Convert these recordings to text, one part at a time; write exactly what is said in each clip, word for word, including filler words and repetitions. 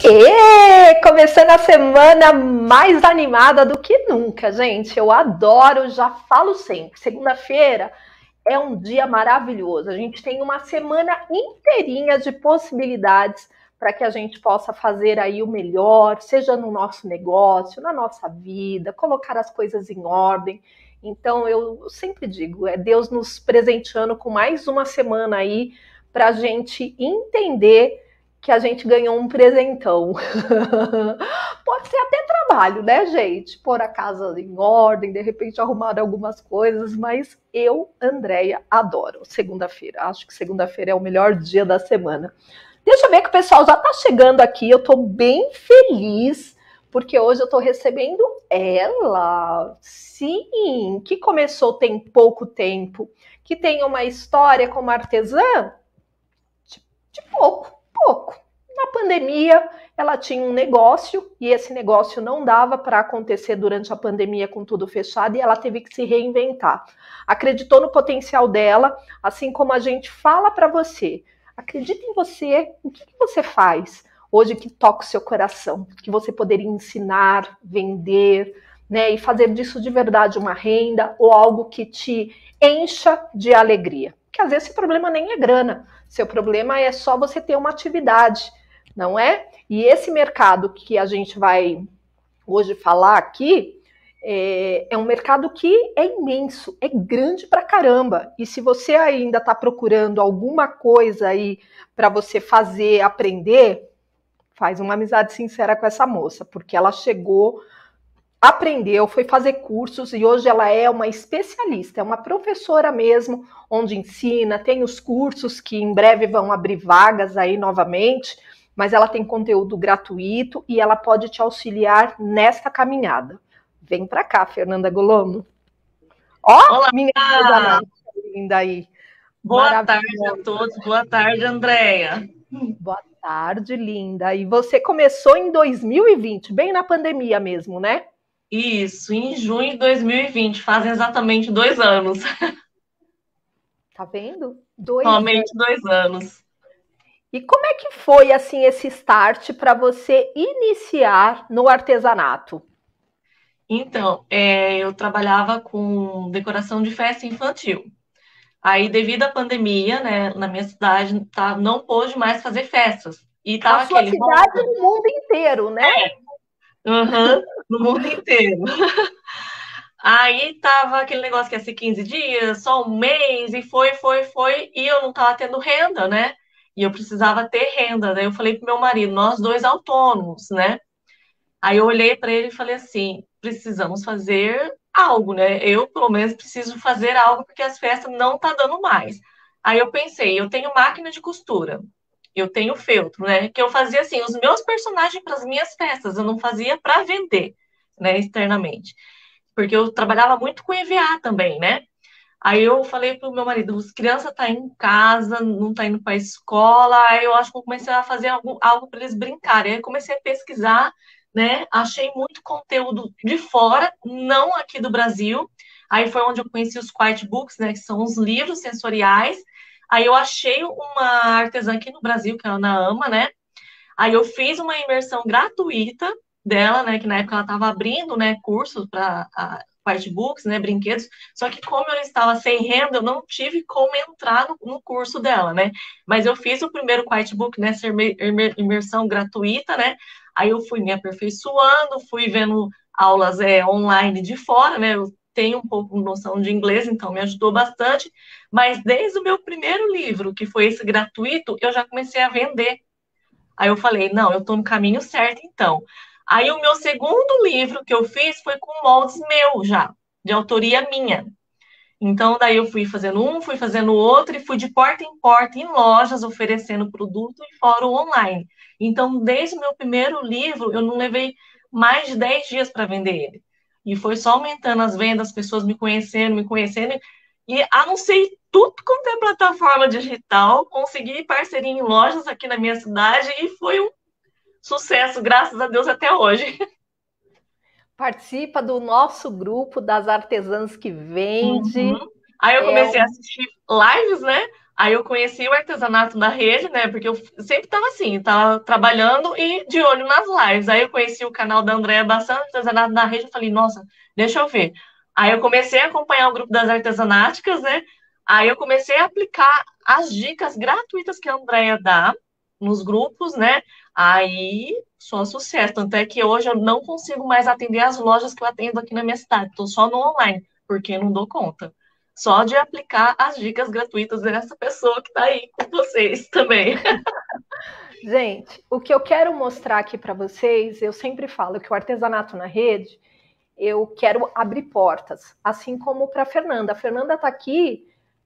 Oiê! Começando a semana mais animada do que nunca, gente. Eu adoro, já falo sempre. Segunda-feira é um dia maravilhoso. A gente tem uma semana inteirinha de possibilidades para que a gente possa fazer aí o melhor, seja no nosso negócio, na nossa vida, colocar as coisas em ordem. Então, eu sempre digo, é Deus nos presenteando com mais uma semana aí para a gente entender que a gente ganhou um presentão. Pode ser até trabalho, né, gente? Pôr a casa em ordem, de repente arrumar algumas coisas, mas eu, Andréia, adoro segunda-feira. Acho que segunda-feira é o melhor dia da semana. Deixa eu ver que o pessoal já tá chegando aqui, eu tô bem feliz, porque hoje eu tô recebendo ela, sim, que começou tem pouco tempo, que tem uma história como artesã de, de pouco, pouco. Na pandemia, ela tinha um negócio e esse negócio não dava para acontecer durante a pandemia com tudo fechado e ela teve que se reinventar. Acreditou no potencial dela, assim como a gente fala para você. Acredita em você, o que, que você faz hoje que toca o seu coração, que você poderia ensinar, vender, né, e fazer disso de verdade uma renda ou algo que te encha de alegria. Porque às vezes o problema nem é grana, seu problema é só você ter uma atividade, não é? E esse mercado que a gente vai hoje falar aqui, é, é um mercado que é imenso, é grande pra caramba. E se você ainda está procurando alguma coisa aí para você fazer, aprender, faz uma amizade sincera com essa moça, porque ela chegou, aprendeu, foi fazer cursos e hoje ela é uma especialista, é uma professora mesmo, onde ensina, tem os cursos que em breve vão abrir vagas aí novamente, mas ela tem conteúdo gratuito e ela pode te auxiliar nesta caminhada. Vem para cá, Fernanda Golomo. Ó, Olá, minha coisa linda aí. Boa tarde a todos, boa tarde, Andréia. Boa tarde, linda. E você começou em dois mil e vinte, bem na pandemia mesmo, né? Isso, em junho de dois mil e vinte, fazem exatamente dois anos. Tá vendo? Dois Somente anos. dois anos. E como é que foi assim esse start para você iniciar no artesanato? Então, é, eu trabalhava com decoração de festa infantil. Aí, devido à pandemia, né, na minha cidade, tá, não pôde mais fazer festas. E Na tava sua aquele cidade volta. e no mundo inteiro, né? É, uhum, no mundo inteiro. Aí tava aquele negócio que ia ser quinze dias, só um mês, e foi, foi, foi, e eu não tava tendo renda, né? E eu precisava ter renda. Daí eu falei pro meu marido, nós dois autônomos, né? Aí eu olhei para ele e falei assim: precisamos fazer algo, né? Eu, pelo menos, preciso fazer algo porque as festas não tá dando mais. Aí eu pensei, eu tenho máquina de costura, eu tenho feltro, né? Que eu fazia assim, os meus personagens para as minhas festas, eu não fazia para vender, né, externamente. Porque eu trabalhava muito com E V A também, né? Aí eu falei pro meu marido, as crianças tá em casa, não tá indo para a escola, aí eu acho que eu comecei a fazer algo, algo para eles brincarem. Aí eu comecei a pesquisar, né? Achei muito conteúdo de fora, não aqui do Brasil. Aí foi onde eu conheci os quiet books, né? Que são os livros sensoriais. Aí eu achei uma artesã aqui no Brasil, que é a Ana Ama, né? Aí eu fiz uma imersão gratuita dela, né? Que na época ela estava abrindo, né? Cursos para artbooks, né? Brinquedos. Só que como eu estava sem renda, eu não tive como entrar no, no curso dela, né? Mas eu fiz o primeiro artbook, né? Essa imersão gratuita, né? Aí eu fui me aperfeiçoando, fui vendo aulas é, online de fora, né? Eu tenho um pouco de noção de inglês, então me ajudou bastante. Mas desde o meu primeiro livro, que foi esse gratuito, eu já comecei a vender. Aí eu falei, não, eu tô no caminho certo, então. Aí o meu segundo livro que eu fiz foi com moldes meu já, de autoria minha. Então, daí eu fui fazendo um, fui fazendo outro, e fui de porta em porta, em lojas, oferecendo produto e fórum online. Então, desde o meu primeiro livro, eu não levei mais de dez dias para vender ele. E foi só aumentando as vendas, as pessoas me conhecendo, me conhecendo, e anunciei tudo quanto é plataforma digital, consegui parceria em lojas aqui na minha cidade, e foi um sucesso, graças a Deus, até hoje. Participa do nosso grupo das artesãs que vende. Uhum. Aí eu É comecei a um... assistir lives, né? Aí eu conheci o artesanato na rede, né? Porque eu sempre estava assim, estava trabalhando e de olho nas lives. Aí eu conheci o canal da Andréa Bassano, artesanato na rede, eu falei, nossa, deixa eu ver. Aí eu comecei a acompanhar o grupo das artesanatáticas, né? Aí eu comecei a aplicar as dicas gratuitas que a Andréa dá nos grupos, né? Aí só sucesso. Tanto é que hoje eu não consigo mais atender as lojas que eu atendo aqui na minha cidade. Estou só no online, porque não dou conta. Só de aplicar as dicas gratuitas dessa pessoa que está aí com vocês também. Gente, o que eu quero mostrar aqui para vocês, eu sempre falo que o artesanato na rede, eu quero abrir portas, assim como para a Fernanda. A Fernanda está aqui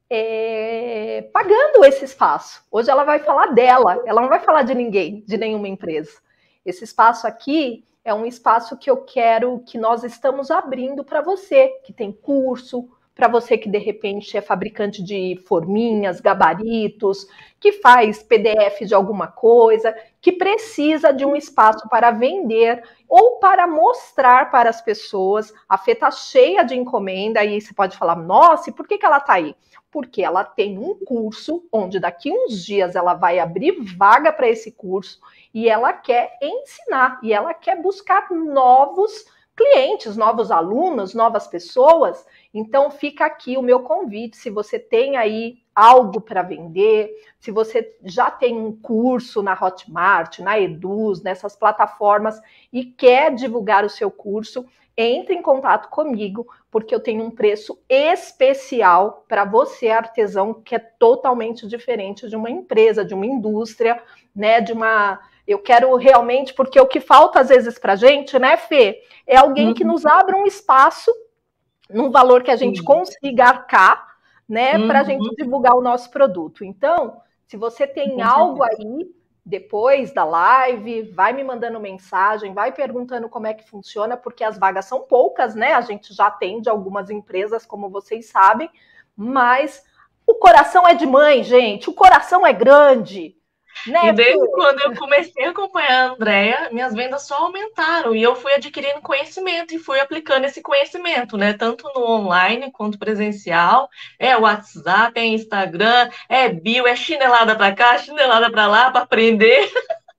é, pagando esse espaço. Hoje ela vai falar dela, ela não vai falar de ninguém, de nenhuma empresa. Esse espaço aqui é um espaço que eu quero que nós estamos abrindo para você, que tem curso, para você que de repente é fabricante de forminhas, gabaritos, que faz P D F de alguma coisa, que precisa de um espaço para vender ou para mostrar para as pessoas. A Fê está cheia de encomenda, aí você pode falar, nossa, e por que, que ela está aí? Porque ela tem um curso onde daqui uns dias ela vai abrir vaga para esse curso e ela quer ensinar, e ela quer buscar novos clientes, novos alunos, novas pessoas. Então fica aqui o meu convite, se você tem aí algo para vender, se você já tem um curso na Hotmart, na Eduz, nessas plataformas e quer divulgar o seu curso, entre em contato comigo, porque eu tenho um preço especial para você, artesão, que é totalmente diferente de uma empresa, de uma indústria, né, de uma... Eu quero realmente, porque o que falta às vezes para a gente, né, Fê, é alguém uhum. que nos abra um espaço num valor que a gente Sim. consiga arcar, né, uhum. para a gente divulgar o nosso produto. Então, se você tem Com algo certeza. aí, depois da live, vai me mandando mensagem, vai perguntando como é que funciona, porque as vagas são poucas, né? A gente já atende algumas empresas, como vocês sabem, mas o coração é de mãe, gente, o coração é grande. Né? E desde quando eu comecei a acompanhar a Andréa, minhas vendas só aumentaram e eu fui adquirindo conhecimento e fui aplicando esse conhecimento, né? Tanto no online quanto presencial. É WhatsApp, é Instagram, é bio, é chinelada para cá, chinelada para lá para aprender.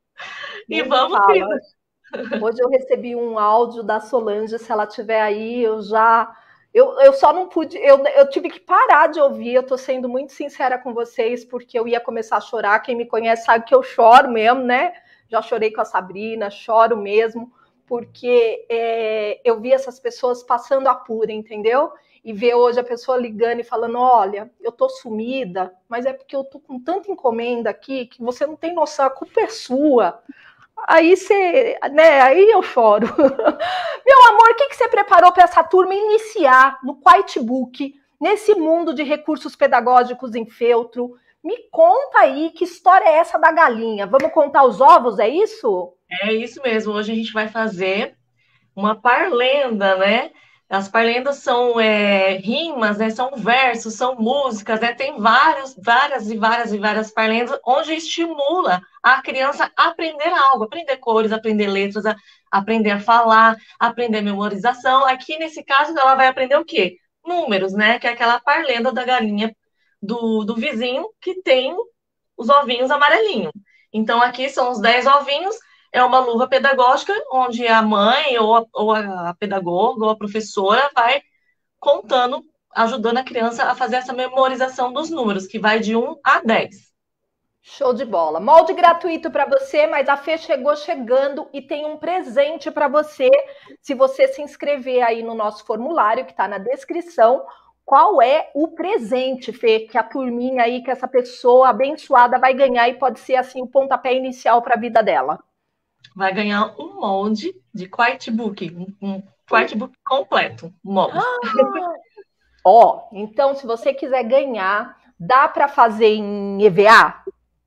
E Nem vamos indo. Hoje eu recebi um áudio da Solange, se ela estiver aí, eu já... Eu, eu só não pude, eu, eu tive que parar de ouvir, eu tô sendo muito sincera com vocês, porque eu ia começar a chorar, quem me conhece sabe que eu choro mesmo, né? Já chorei com a Sabrina, choro mesmo, porque é, eu vi essas pessoas passando apuro, entendeu? E ver hoje a pessoa ligando e falando, olha, eu tô sumida, mas é porque eu tô com tanta encomenda aqui, que você não tem noção, a culpa é sua. Aí você, né, aí eu choro. Meu amor, o que, que você preparou para essa turma iniciar no Quitebook, nesse mundo de recursos pedagógicos em feltro? Me conta aí, que história é essa da galinha? Vamos contar os ovos, é isso? É isso mesmo, hoje a gente vai fazer uma parlenda, né? As parlendas são é, rimas, né? São versos, são músicas, né? Tem vários, várias e várias e várias parlendas onde estimula a criança a aprender algo, aprender cores, aprender letras, a, aprender a falar, aprender memorização. Aqui, nesse caso, ela vai aprender o quê? Números, né? Que é aquela parlenda da galinha do, do vizinho que tem os ovinhos amarelinhos. Então, aqui são os dez ovinhos. É uma luva pedagógica, onde a mãe, ou a, ou a pedagoga, ou a professora vai contando, ajudando a criança a fazer essa memorização dos números, que vai de um a dez. Show de bola. Molde gratuito para você, mas a Fê chegou chegando e tem um presente para você, se você se inscrever aí no nosso formulário, que está na descrição. Qual é o presente, Fê, que a turminha aí, que essa pessoa abençoada vai ganhar e pode ser, assim, o pontapé inicial para a vida dela? Vai ganhar um molde de Quitebook, um, um Quitebook completo, um molde. Ah, ó, então se você quiser ganhar, dá para fazer em E V A?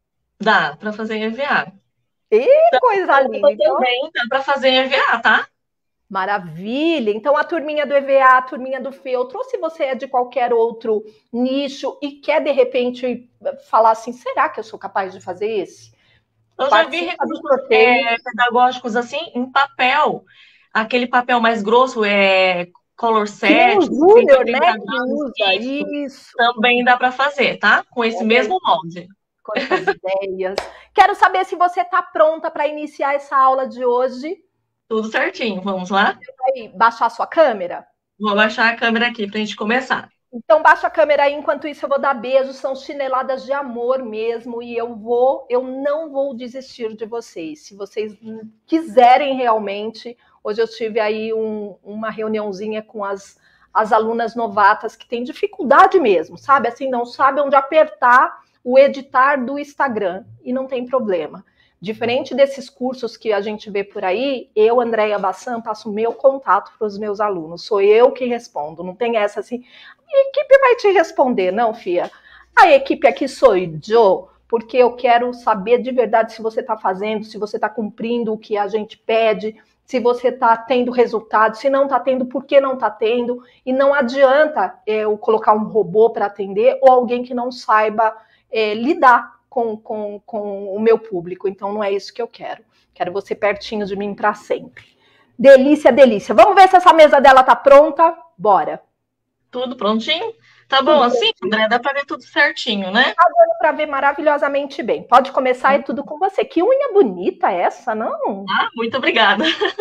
Dá para fazer em E V A. E então, coisa linda. Então, também dá para fazer em E V A, tá? Maravilha. Então a turminha do E V A, a turminha do feltro, ou se você é de qualquer outro nicho e quer de repente falar assim, será que eu sou capaz de fazer esse? Eu já vi recursos é, pedagógicos assim, em papel, aquele papel mais grosso, é, color Que nem o set, Júnior, né? Que graus, usa isso, isso. também dá para fazer, tá? Com esse Olha mesmo molde. quantas ideias. Quero saber se você está pronta para iniciar essa aula de hoje. Tudo certinho, vamos lá? Você vai baixar sua câmera? Vou abaixar a câmera aqui para a gente começar. Então baixa a câmera aí, enquanto isso eu vou dar beijos, são chineladas de amor mesmo, e eu vou, eu não vou desistir de vocês. Se vocês quiserem realmente, hoje eu tive aí um, uma reuniãozinha com as, as alunas novatas que têm dificuldade mesmo, sabe? Assim, não sabem onde apertar o editar do Instagram, e não tem problema. Diferente desses cursos que a gente vê por aí, eu, Andréia Bassan, passo o meu contato para os meus alunos. Sou eu que respondo. Não tem essa assim, a equipe vai te responder. Não, Fia. A equipe aqui sou eu, porque eu quero saber de verdade se você está fazendo, se você está cumprindo o que a gente pede, se você está tendo resultado, se não está tendo, por que não está tendo. E não adianta é, eu colocar um robô para atender ou alguém que não saiba é, lidar Com, com, com o meu público, então não é isso que eu quero. Quero você pertinho de mim para sempre. Delícia, delícia. Vamos ver se essa mesa dela tá pronta? Bora. Tudo prontinho? Tá bom assim, André? Dá para ver tudo certinho, né? Tá dando para ver maravilhosamente bem. Pode começar e tudo com você. Que unha bonita essa, não? Ah, muito obrigada.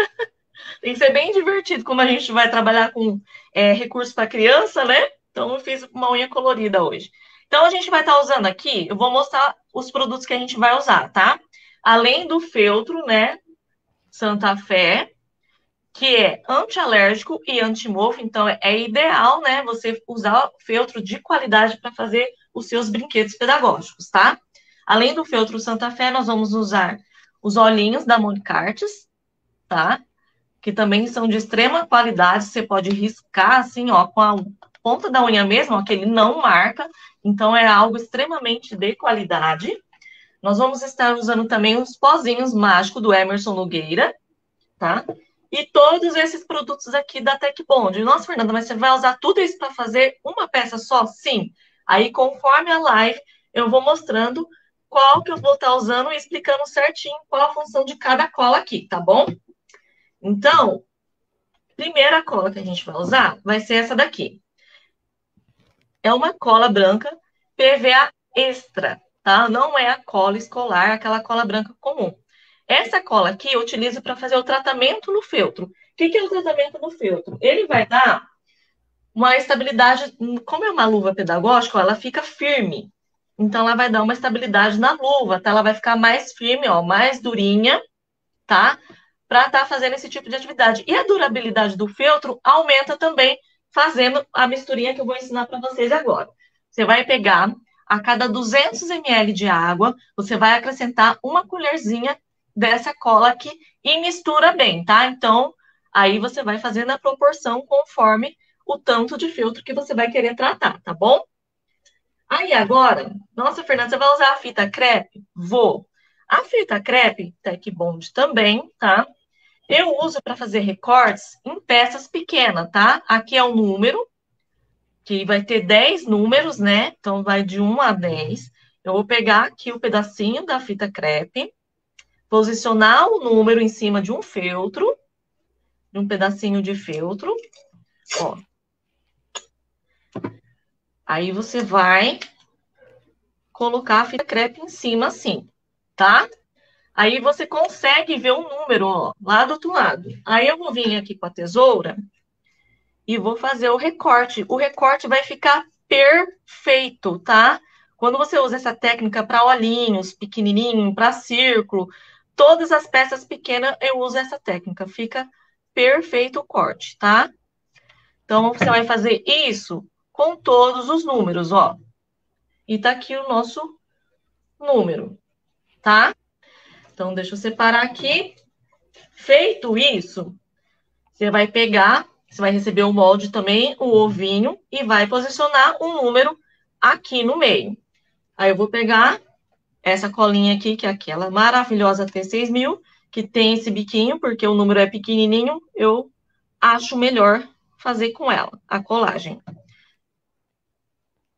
Tem que ser bem divertido, como a gente vai trabalhar com é, recursos para criança, né? Então eu fiz uma unha colorida hoje. Então, a gente vai estar usando aqui, eu vou mostrar os produtos que a gente vai usar, tá? Além do feltro, né, Santa Fé, que é anti-alérgico e anti-mofo, então é ideal, né, você usar feltro de qualidade para fazer os seus brinquedos pedagógicos, tá? Além do feltro Santa Fé, nós vamos usar os olhinhos da Mônica Artes, tá? Que também são de extrema qualidade, você pode riscar assim, ó, com a ponta da unha mesmo, ó, que ele não marca, então é algo extremamente de qualidade. Nós vamos estar usando também os pozinhos mágicos do Emerson Nogueira, tá? E todos esses produtos aqui da Tech Bond. Nossa, Fernanda, mas você vai usar tudo isso para fazer uma peça só? Sim. Aí, conforme a live, eu vou mostrando qual que eu vou estar usando e explicando certinho qual a função de cada cola aqui, tá bom? Então, primeira cola que a gente vai usar vai ser essa daqui. É uma cola branca P V A extra, tá? Não é a cola escolar, aquela cola branca comum. Essa cola aqui eu utilizo para fazer o tratamento no feltro. O que, que é o tratamento no feltro? Ele vai dar uma estabilidade, como é uma luva pedagógica, ela fica firme. Então, ela vai dar uma estabilidade na luva, tá? Ela vai ficar mais firme, ó, mais durinha, tá? Para estar tá fazendo esse tipo de atividade. E a durabilidade do feltro aumenta também fazendo a misturinha que eu vou ensinar para vocês agora. Você vai pegar, a cada duzentos mililitros de água, você vai acrescentar uma colherzinha dessa cola aqui e mistura bem, tá? Então, aí você vai fazendo a proporção conforme o tanto de feltro que você vai querer tratar, tá bom? Aí agora, nossa, Fernanda, você vai usar a fita crepe? Vou. A fita crepe, Tech Bond também, tá? Eu uso para fazer recortes em peças pequenas, tá? Aqui é o número, que vai ter dez números, né? Então, vai de um a dez. Eu vou pegar aqui o pedacinho da fita crepe, posicionar o número em cima de um feltro, de um pedacinho de feltro, ó. Aí você vai colocar a fita crepe em cima assim, tá? Aí você consegue ver um número, ó, lá do outro lado. Aí eu vou vir aqui com a tesoura e vou fazer o recorte. O recorte vai ficar perfeito, tá? Quando você usa essa técnica para olhinhos pequenininho, para círculo, todas as peças pequenas eu uso essa técnica. Fica perfeito o corte, tá? Então, você vai fazer isso com todos os números, ó. E tá aqui o nosso número, tá? Então, deixa eu separar aqui. Feito isso, você vai pegar, você vai receber o molde também, o ovinho, e vai posicionar um número aqui no meio. Aí eu vou pegar essa colinha aqui, que é aquela maravilhosa T seis mil, que tem esse biquinho, porque o número é pequenininho, eu acho melhor fazer com ela, a colagem.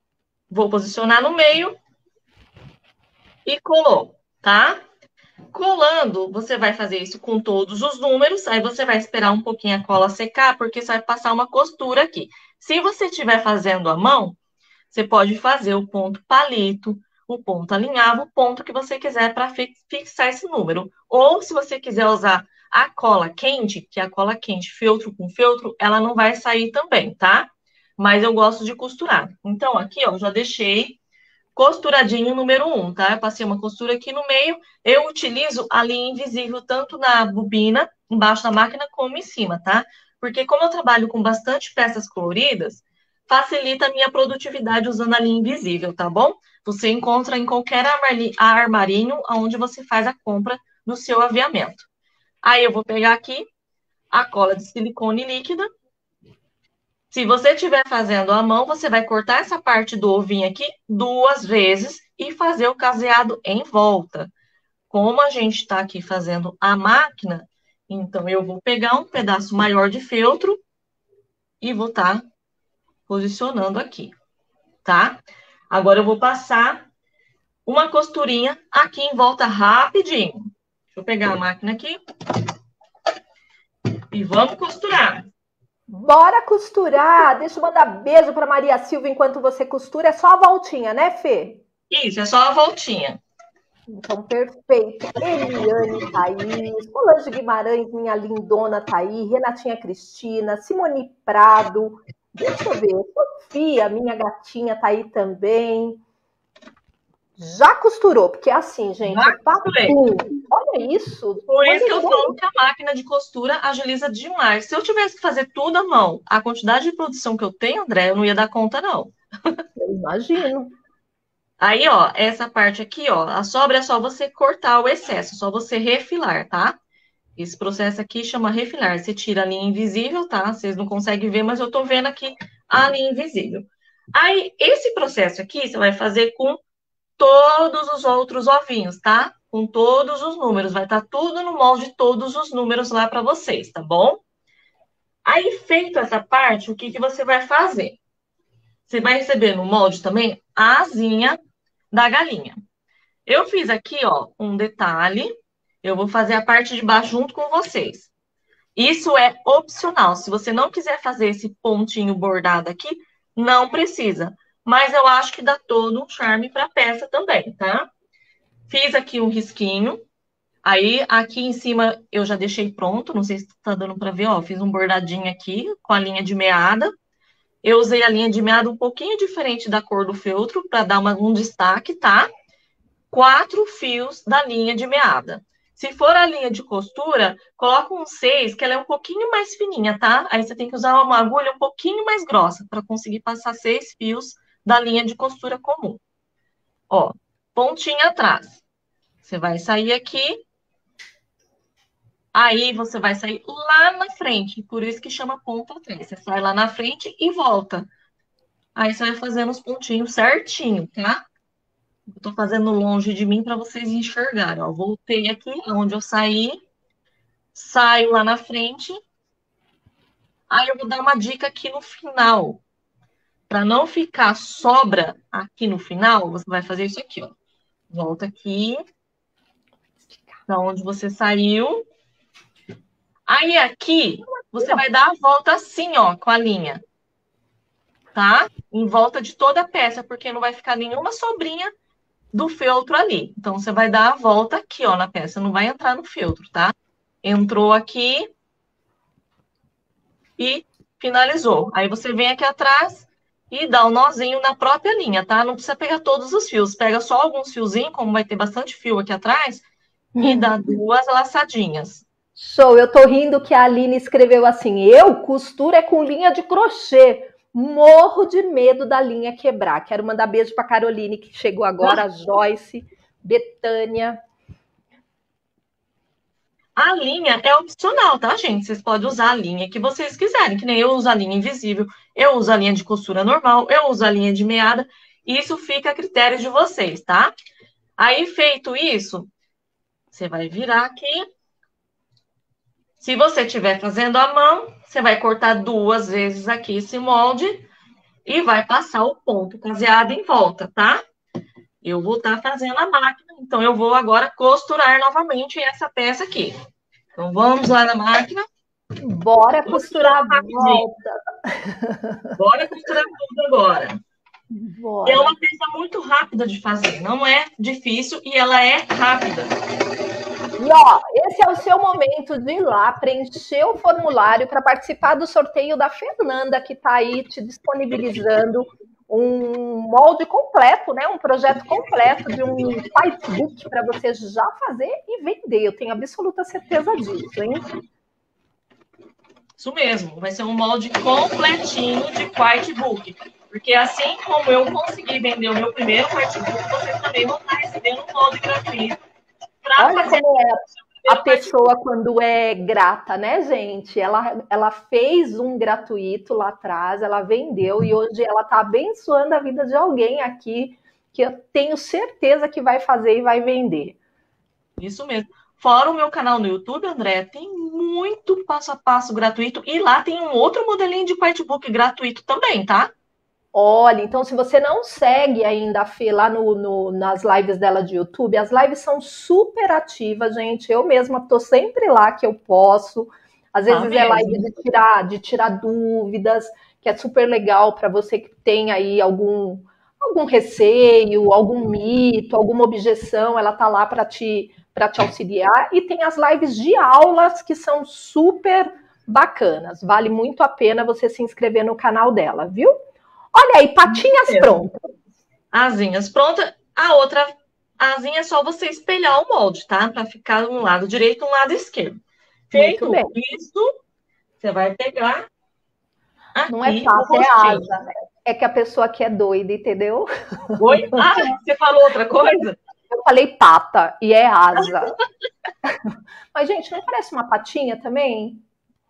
Vou posicionar no meio e colou, tá? Colou. colando, você vai fazer isso com todos os números, aí você vai esperar um pouquinho a cola secar, porque você vai passar uma costura aqui. Se você estiver fazendo à mão, você pode fazer o ponto palito, o ponto alinhavo, o ponto que você quiser para fixar esse número. Ou, se você quiser usar a cola quente, que é a cola quente, feltro com feltro, ela não vai sair também, tá? Mas eu gosto de costurar. Então, aqui, ó, já deixei costuradinho número um, tá? Eu passei uma costura aqui no meio. Eu utilizo a linha invisível tanto na bobina, embaixo da máquina, como em cima, tá? Porque como eu trabalho com bastante peças coloridas, facilita a minha produtividade usando a linha invisível, tá bom? Você encontra em qualquer armarinho onde você faz a compra no seu aviamento. Aí eu vou pegar aqui a cola de silicone líquida. Se você estiver fazendo à mão, você vai cortar essa parte do ovinho aqui duas vezes e fazer o caseado em volta. Como a gente está aqui fazendo a máquina, então eu vou pegar um pedaço maior de feltro e vou estar tá posicionando aqui, tá? Agora eu vou passar uma costurinha aqui em volta rapidinho. Deixa eu pegar a máquina aqui. E vamos costurar. Bora costurar! Deixa eu mandar beijo para Maria Silva enquanto você costura. É só a voltinha, né, Fê? Isso, é só a voltinha. Então, perfeito. Eliane tá aí, Solange Guimarães, minha lindona, tá aí, Renatinha Cristina, Simone Prado, deixa eu ver, Sofia, minha gatinha, tá aí também. Já costurou, porque é assim, gente, Já é papum. Olha isso. Por isso que eu falo que a máquina de costura agiliza demais. Se eu tivesse que fazer tudo à mão, a quantidade de produção que eu tenho, André, eu não ia dar conta, não. Eu imagino. Aí, ó, essa parte aqui, ó, a sobra é só você cortar o excesso, só você refilar, tá? Esse processo aqui chama refilar. Você tira a linha invisível, tá? Vocês não conseguem ver, mas eu tô vendo aqui a linha invisível. Aí, esse processo aqui, você vai fazer com todos os outros ovinhos, tá? Com todos os números. Vai estar tudo no molde, todos os números lá para vocês, tá bom? Aí, feito essa parte, o que, que você vai fazer? Você vai receber no molde também a asinha da galinha. Eu fiz aqui, ó, um detalhe. Eu vou fazer a parte de baixo junto com vocês. Isso é opcional. Se você não quiser fazer esse pontinho bordado aqui, não precisa. Mas eu acho que dá todo um charme para a peça também, tá? Fiz aqui um risquinho. Aí, aqui em cima, eu já deixei pronto. Não sei se tá dando para ver, ó. Fiz um bordadinho aqui com a linha de meada. Eu usei a linha de meada um pouquinho diferente da cor do feltro para dar uma, um destaque, tá? Quatro fios da linha de meada. Se for a linha de costura, coloca um seis, que ela é um pouquinho mais fininha, tá? Aí você tem que usar uma agulha um pouquinho mais grossa para conseguir passar seis fios da linha de costura comum. Ó, pontinha atrás. Você vai sair aqui. Aí você vai sair lá na frente. Por isso que chama ponta atrás. Você sai lá na frente e volta. Aí você vai fazendo os pontinhos certinho, tá? Eu tô fazendo longe de mim para vocês enxergarem. Ó, voltei aqui, onde eu saí. Saio lá na frente. Aí eu vou dar uma dica aqui no final. Para não ficar sobra aqui no final, você vai fazer isso aqui, ó. Volta aqui. Da onde você saiu. Aí aqui, você vai dar a volta assim, ó, com a linha. Tá? Em volta de toda a peça, porque não vai ficar nenhuma sobrinha do feltro ali. Então, você vai dar a volta aqui, ó, na peça. Não vai entrar no feltro, tá? Entrou aqui e finalizou. Aí você vem aqui atrás e dá um nozinho na própria linha, tá? Não precisa pegar todos os fios. Pega só alguns fiozinhos, como vai ter bastante fio aqui atrás, hum. e dá duas laçadinhas. Show! Eu tô rindo que a Aline escreveu assim, eu costuro é com linha de crochê. Morro de medo da linha quebrar. Quero mandar beijo para Caroline, que chegou agora, a Joyce, Betânia. A linha é opcional, tá, gente? Vocês podem usar a linha que vocês quiserem, que nem eu uso a linha invisível, eu uso a linha de costura normal, eu uso a linha de meada. Isso fica a critério de vocês, tá? Aí, feito isso, você vai virar aqui. Se você estiver fazendo à mão, você vai cortar duas vezes aqui esse molde e vai passar o ponto caseado em volta, tá? Eu vou estar fazendo a máquina Então, eu vou agora costurar novamente essa peça aqui. Então, vamos lá na máquina. Bora costurar a volta. Bora costurar tudo agora. Bora. É uma peça muito rápida de fazer, não é difícil e ela é rápida. E ó, esse é o seu momento de ir lá preencher o formulário para participar do sorteio da Fernanda, que está aí te disponibilizando um molde completo, né? Um projeto completo de um quitebook para você já fazer e vender. Eu tenho absoluta certeza disso, hein? Isso mesmo, vai ser um molde completinho de quitebook. Porque assim como eu consegui vender o meu primeiro quitebook, vocês também vão estar recebendo um molde gratuito. Olha fazer como é a pessoa quando é grata, né, gente? Ela, ela fez um gratuito lá atrás, ela vendeu e hoje ela está abençoando a vida de alguém aqui que eu tenho certeza que vai fazer e vai vender. Isso mesmo. Fora o meu canal no YouTube, André, tem muito passo a passo gratuito e lá tem um outro modelinho de quitebook gratuito também, tá? Olha, então se você não segue ainda a Fê lá no, no, nas lives dela de YouTube, as lives são super ativas, gente. Eu mesma tô sempre lá que eu posso. Às vezes ah, é live de tirar, de tirar dúvidas, que é super legal para você que tem aí algum, algum receio, algum mito, alguma objeção, ela tá lá para te, para te auxiliar. E tem as lives de aulas que são super bacanas. Vale muito a pena você se inscrever no canal dela, viu? Olha aí, patinhas é. prontas. Asinhas prontas. A outra asinha é só você espelhar o molde, tá? Para ficar um lado direito e um lado esquerdo. Feito isso, você vai pegar aqui. Não é pato, é asa. É que a pessoa aqui é doida, entendeu? Oi? Ah, você falou outra coisa? Eu falei pata e é asa. Mas, gente, não parece uma patinha também?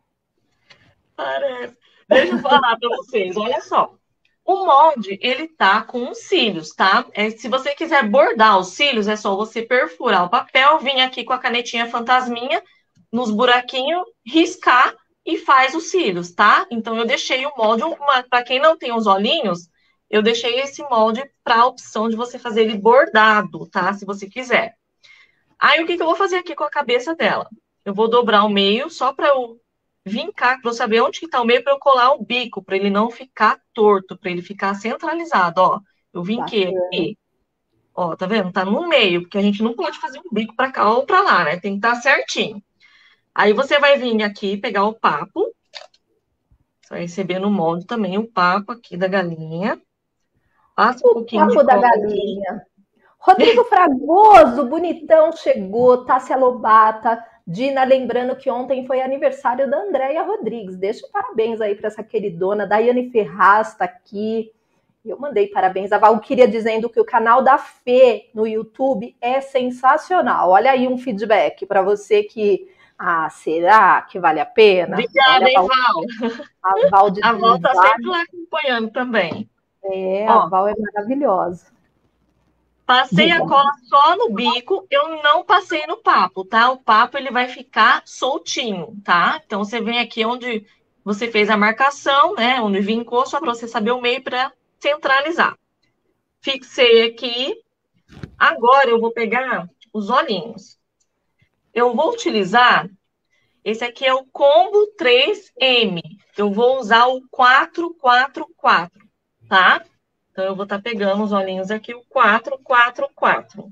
Parece. Deixa eu falar para vocês, olha só. O molde, ele tá com os cílios, tá? É, se você quiser bordar os cílios, é só você perfurar o papel, vir aqui com a canetinha fantasminha, nos buraquinhos, riscar e faz os cílios, tá? Então, eu deixei o molde, para quem não tem os olhinhos, eu deixei esse molde para a opção de você fazer ele bordado, tá? Se você quiser. Aí, o que, que eu vou fazer aqui com a cabeça dela? Eu vou dobrar o meio, só para eu vincar, para eu saber onde que tá o meio, para eu colar o bico, para ele não ficar torto, para ele ficar centralizado, ó. Eu vinquei aqui. Ó, tá vendo? Tá no meio, porque a gente não pode fazer um bico para cá ou para lá, né? Tem que estar certinho. Aí você vai vir aqui, pegar o papo. Você vai receber no molde também o papo aqui da galinha. Passa um o pouquinho papo de da galinha. Rodrigo Fragoso, bonitão, chegou. Tássia Lobata. Dina, lembrando que ontem foi aniversário da Andréia Rodrigues. Deixa parabéns aí para essa queridona. Daiane Ferraz está aqui. Eu mandei parabéns. A Valquíria dizendo que o canal da Fê no YouTube é sensacional. Olha aí um feedback para você que... Ah, será que vale a pena? Obrigada, Olha, hein, Val? A Val de A Val está sempre lá acompanhando também. É, ó, a Val é maravilhosa. Passei a cola só no bico, eu não passei no papo, tá? O papo, ele vai ficar soltinho, tá? Então, você vem aqui onde você fez a marcação, né? Onde vincou, só para você saber o meio para centralizar. Fixei aqui. Agora, eu vou pegar os olhinhos. Eu vou utilizar, esse aqui é o combo três M. Eu vou usar o quatro quatro quatro, tá? Então, eu vou estar pegando os olhinhos aqui, o quatro quatro quatro.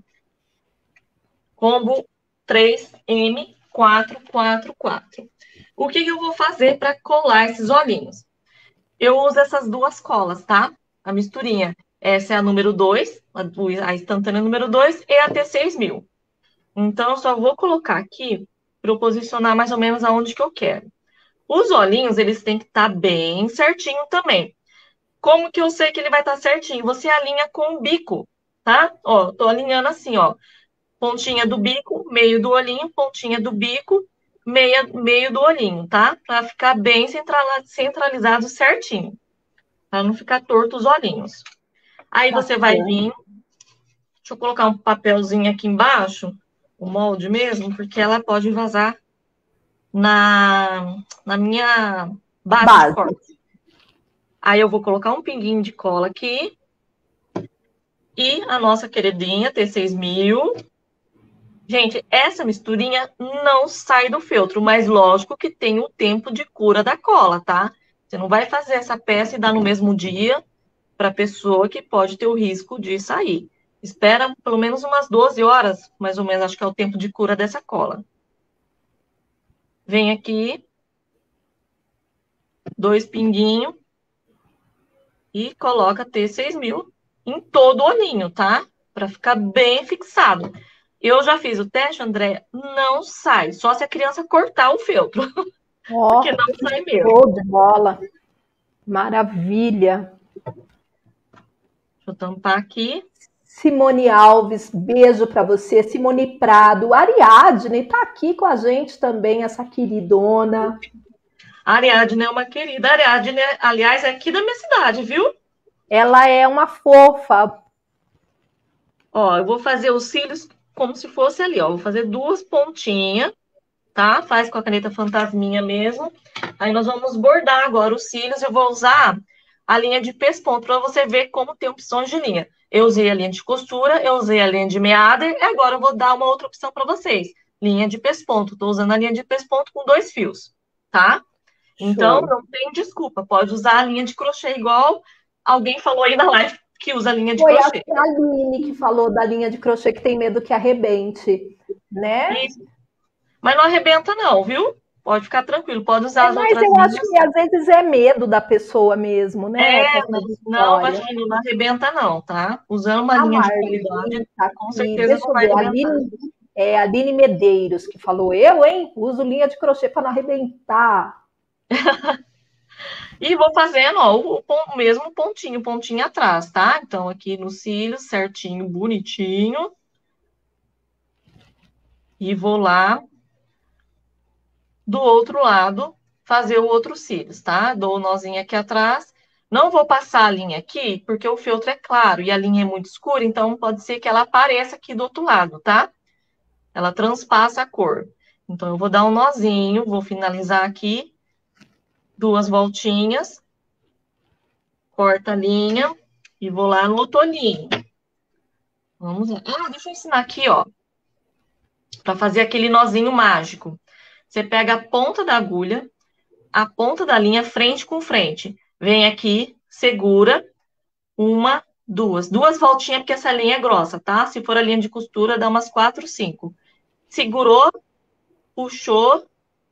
Combo três M quatro quatro quatro. O que, que eu vou fazer para colar esses olhinhos? Eu uso essas duas colas, tá? A misturinha. Essa é a número dois, a instantânea número dois, e a T seis mil. Então, eu só vou colocar aqui para eu posicionar mais ou menos aonde que eu quero. Os olhinhos, eles têm que estar bem certinho também. Como que eu sei que ele vai estar certinho? Você alinha com o bico, tá? Ó, tô alinhando assim, ó. Pontinha do bico, meio do olhinho, pontinha do bico, meia, meio do olhinho, tá? Pra ficar bem centralizado certinho. Pra não ficar torto os olhinhos. Aí tá, você vai vir... Deixa eu colocar um papelzinho aqui embaixo, o molde mesmo, porque ela pode vazar na, na minha base, base. de corte. Aí eu vou colocar um pinguinho de cola aqui. e a nossa queridinha T seis mil. Gente, essa misturinha não sai do feltro, mas lógico que tem o tempo de cura da cola, tá? Você não vai fazer essa peça e dar no mesmo dia para a pessoa que pode ter o risco de sair. Espera pelo menos umas doze horas, mais ou menos, acho que é o tempo de cura dessa cola. Vem aqui, dois pinguinhos e coloca T seis mil em todo o olhinho, tá? Para ficar bem fixado. Eu já fiz o teste, André, não sai, só se a criança cortar o feltro, Ó, porque não sai mesmo. show de bola. Maravilha. Deixa eu tampar aqui. Simone Alves, beijo para você. Simone Prado, Ariadne tá aqui com a gente também, essa queridona. A Ariadne é uma querida. A Ariadne, aliás, é aqui da minha cidade, viu? Ela é uma fofa. Ó, eu vou fazer os cílios como se fosse ali, ó. Vou fazer duas pontinhas, tá? Faz com a caneta fantasminha mesmo. Aí nós vamos bordar agora os cílios. Eu vou usar a linha de pesponto para você ver como tem opções de linha. Eu usei a linha de costura, eu usei a linha de meada e agora eu vou dar uma outra opção para vocês. Linha de pesponto. Tô usando a linha de pesponto com dois fios, tá? Então, Show. não tem desculpa. Pode usar a linha de crochê igual alguém falou aí na live que usa a linha de Foi a crochê. Aline que falou da linha de crochê que tem medo que arrebente, né? Isso. Mas não arrebenta não, viu? Pode ficar tranquilo, pode usar É, as mas outras eu acho linhas. que às vezes é medo da pessoa mesmo, né? Com É, essa não, história. imagina, não arrebenta não, tá? Usando uma A linha de Marli qualidade, tá com aqui. certeza Deixa não eu vai ver. A arrebentar. Aline, é, a Aline Medeiros que falou: eu, hein? Uso linha de crochê para não arrebentar. E vou fazendo, ó, o, o mesmo pontinho, pontinho atrás, tá? Então, aqui no cílio, certinho, bonitinho. E vou lá do outro lado fazer o outro cílios, tá? Dou o nozinho aqui atrás. Não vou passar a linha aqui, porque o feltro é claro e a linha é muito escura, então pode ser que ela apareça aqui do outro lado, tá? Ela transpassa a cor. Então, eu vou dar um nozinho, vou finalizar aqui, duas voltinhas, corta a linha e vou lá no outro olhinho. Vamos lá. Ah, deixa eu ensinar aqui, ó, para fazer aquele nozinho mágico. Você pega a ponta da agulha, a ponta da linha frente com frente. Vem aqui, segura, uma, duas. Duas voltinhas, porque essa linha é grossa, tá? Se for a linha de costura, dá umas quatro, cinco. Segurou, puxou,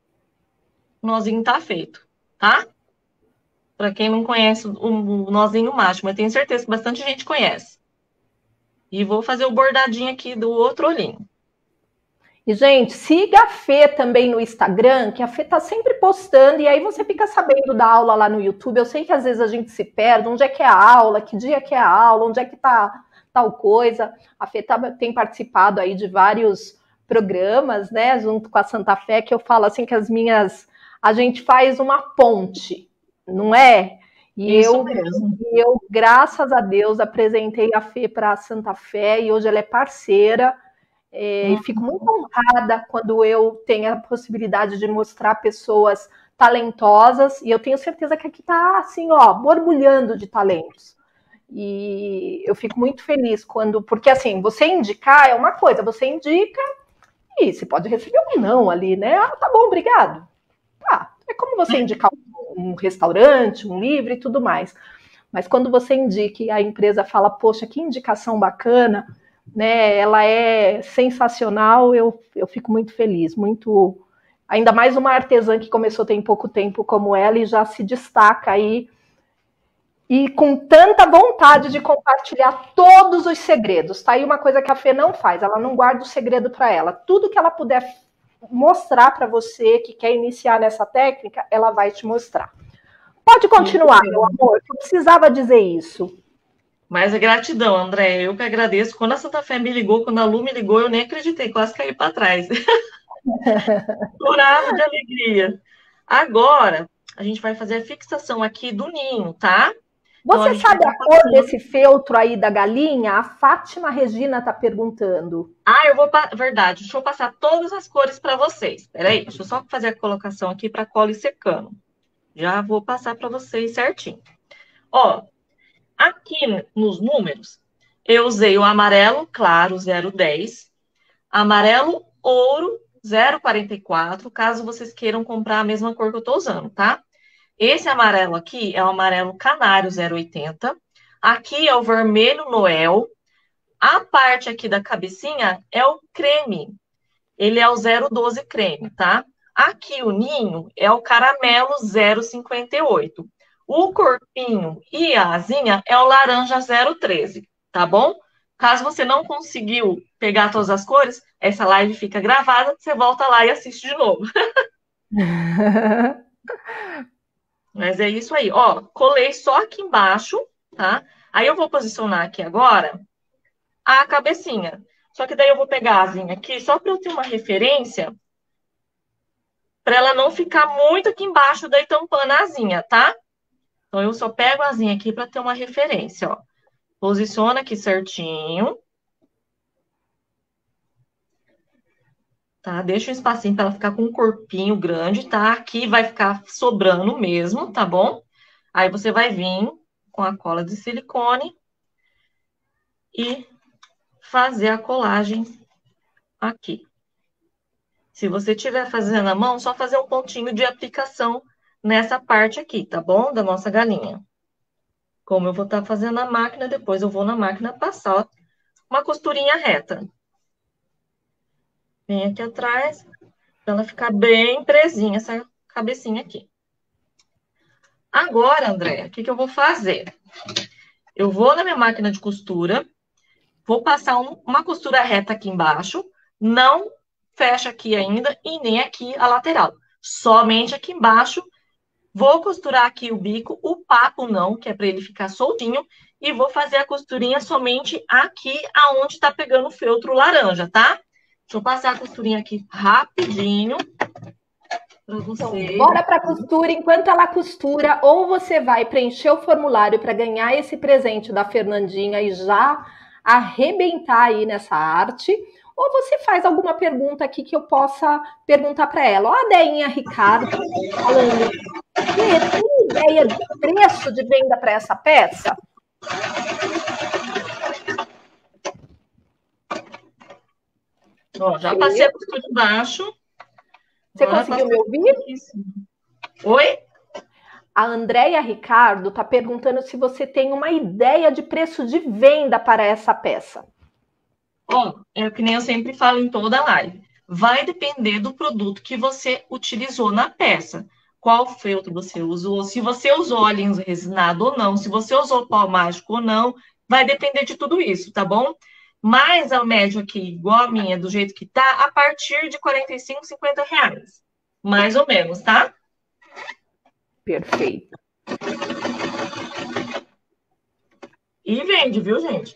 o nozinho tá feito, tá? Para quem não conhece o nozinho mágico, mas tenho certeza que bastante gente conhece. E vou fazer o bordadinho aqui do outro olhinho. E, gente, siga a Fê também no Instagram, que a Fê tá sempre postando, e aí você fica sabendo da aula lá no YouTube. Eu sei que às vezes a gente se perde, onde é que é a aula, que dia que é a aula, onde é que tá tal coisa. A Fê tá, tem participado aí de vários programas, né, junto com a Santa Fé, que eu falo assim que as minhas... A gente faz uma ponte, não é? E Isso eu, mesmo. e eu, graças a Deus, apresentei a Fê para a Santa Fé, e hoje ela é parceira. É, e fico muito honrada quando eu tenho a possibilidade de mostrar pessoas talentosas, e eu tenho certeza que aqui está assim, ó, borbulhando de talentos. E eu fico muito feliz quando, porque assim, você indicar é uma coisa, você indica e você pode receber um não ali, né? Ah, tá bom, obrigado. Tá, é como você indicar um restaurante, um livro e tudo mais. Mas quando você indica e a empresa fala, poxa, que indicação bacana, né, ela é sensacional, eu, eu fico muito feliz, muito, ainda mais uma artesã que começou tem pouco tempo como ela e já se destaca aí, e com tanta vontade de compartilhar todos os segredos, tá aí uma coisa que a Fê não faz, ela não guarda o segredo para ela, tudo que ela puder mostrar para você que quer iniciar nessa técnica, ela vai te mostrar. Pode continuar, meu amor, eu precisava dizer isso. Mas é gratidão, André. Eu que agradeço. Quando a Santa Fé me ligou, quando a Lu me ligou, eu nem acreditei, quase caí para trás. Chorava de alegria. Agora, a gente vai fazer a fixação aqui do ninho, tá? Você então, sabe a cor desse feltro aí da galinha? A Fátima Regina está perguntando. Ah, eu vou... Verdade. Deixa eu passar todas as cores para vocês. Peraí, deixa eu só fazer a colocação aqui para a cola ir secando. Já vou passar para vocês certinho. Ó, aqui nos números, Eu usei o amarelo claro, zero dez, amarelo ouro, zero quarenta e quatro, caso vocês queiram comprar a mesma cor que eu tô usando, tá? Esse amarelo aqui é o amarelo canário, zero oitenta. Aqui é o vermelho Noel. A parte aqui da cabecinha é o creme. Ele é o zero doze creme, tá? Aqui o ninho é o caramelo zero cinquenta e oito. O corpinho e a asinha é o laranja zero treze, tá bom? Caso você não conseguiu pegar todas as cores, essa live fica gravada, você volta lá e assiste de novo. Mas é isso aí, ó, colei só aqui embaixo, tá? Aí eu vou posicionar aqui agora a cabecinha. Só que daí eu vou pegar a asinha aqui, só para eu ter uma referência, para ela não ficar muito aqui embaixo, daí tampando a asinha, tá? Então eu só pego a asinha aqui para ter uma referência, ó. Posiciona aqui certinho. Tá? Deixa um espacinho para ela ficar com um corpinho grande, tá? Aqui vai ficar sobrando mesmo, tá bom? Aí você vai vir com a cola de silicone e fazer a colagem aqui. Se você estiver fazendo a mão, só fazer um pontinho de aplicação nessa parte aqui, tá bom? Da nossa galinha. Como eu vou estar fazendo a máquina, depois eu vou na máquina passar, ó, uma costurinha reta. Vem aqui atrás, para ela ficar bem presinha, essa cabecinha aqui. Agora, Andréia, o que, que eu vou fazer? Eu vou na minha máquina de costura, vou passar um, uma costura reta aqui embaixo, não fecha aqui ainda e nem aqui a lateral. Somente aqui embaixo, vou costurar aqui o bico, o papo não, que é para ele ficar soltinho, e vou fazer a costurinha somente aqui aonde tá pegando o feltro laranja, tá? Deixa eu passar a costurinha aqui rapidinho. Então, bora para a costura. Enquanto ela costura, ou você vai preencher o formulário para ganhar esse presente da Fernandinha e já arrebentar aí nessa arte, ou você faz alguma pergunta aqui que eu possa perguntar para ela. Ó, a Deinha Ricardo falando, tem ideia de preço de venda para essa peça? Ó, já passei a costura de baixo. Você Agora conseguiu me ouvir? Oi? A Andréia Ricardo está perguntando se você tem uma ideia de preço de venda para essa peça. Ó, é o que nem eu sempre falo em toda live. Vai depender do produto que você utilizou na peça. Qual feltro você usou, se você usou alinho resinado ou não, se você usou pau mágico ou não, vai depender de tudo isso, tá bom? Mas a média aqui, igual a minha, do jeito que tá, a partir de quarenta e cinco, cinquenta reais. Mais ou menos, tá? Perfeito. E vende, viu, gente?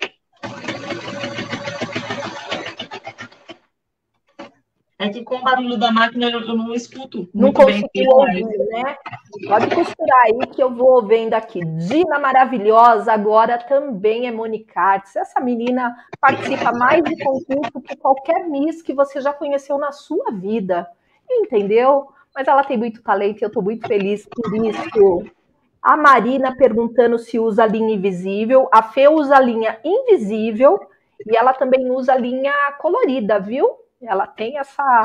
É que com o barulho da máquina eu não escuto. Não consegui ouvir, né? Pode costurar aí que eu vou vendo aqui. Dina maravilhosa, agora também é Monique Artes. Essa menina participa mais de concurso que qualquer Miss que você já conheceu na sua vida. Entendeu? Mas ela tem muito talento e eu estou muito feliz por isso. A Marina perguntando se usa linha invisível. A Fê usa linha invisível e ela também usa linha colorida, viu? Ela tem essa...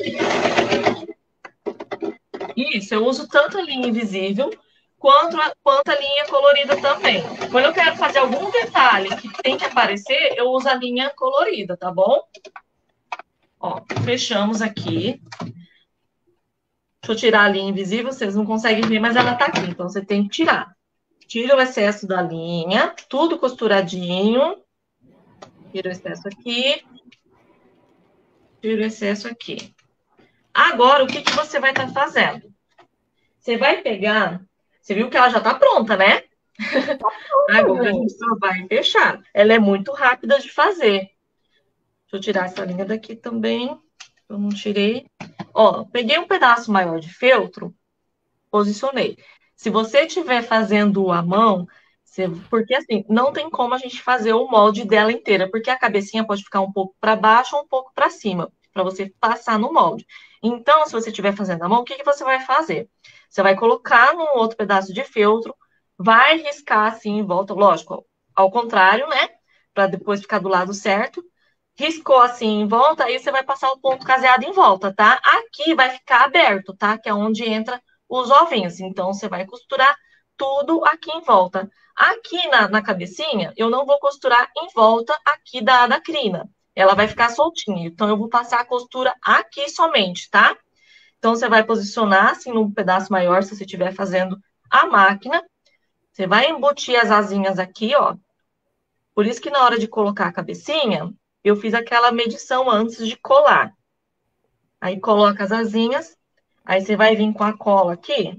Isso, eu uso tanto a linha invisível quanto a, quanto a linha colorida também. Quando eu quero fazer algum detalhe que tem que aparecer, eu uso a linha colorida, tá bom? Ó, fechamos aqui. Deixa eu tirar a linha invisível, vocês não conseguem ver, mas ela tá aqui, então você tem que tirar. Tira o excesso da linha, tudo costuradinho. Tira o excesso aqui. Tira o excesso aqui. Agora, o que, que você vai estar tá fazendo? Você vai pegar... Você viu que ela já está pronta, né? Tá pronta, agora a gente só vai fechar. Ela é muito rápida de fazer. Deixa eu tirar essa linha daqui também. Eu não tirei. Ó, peguei um pedaço maior de feltro, posicionei. Se você estiver fazendo a mão... Você... Porque assim, não tem como a gente fazer o molde dela inteira, porque a cabecinha pode ficar um pouco para baixo ou um pouco para cima, para você passar no molde. Então, se você estiver fazendo a mão, o que, que você vai fazer? Você vai colocar num outro pedaço de feltro, vai riscar assim em volta, lógico, ao contrário, né? para depois ficar do lado certo. Riscou assim em volta, aí você vai passar o ponto caseado em volta, tá? Aqui vai ficar aberto, tá? Que é onde entra os ovinhos. Então, você vai costurar tudo aqui em volta. Aqui na, na cabecinha, eu não vou costurar em volta aqui da, da crina. Ela vai ficar soltinha. Então, eu vou passar a costura aqui somente, tá? Então, você vai posicionar assim num pedaço maior, se você estiver fazendo a máquina. Você vai embutir as asinhas aqui, ó. Por isso que na hora de colocar a cabecinha, eu fiz aquela medição antes de colar. Aí, coloca as asinhas. Aí, você vai vir com a cola aqui.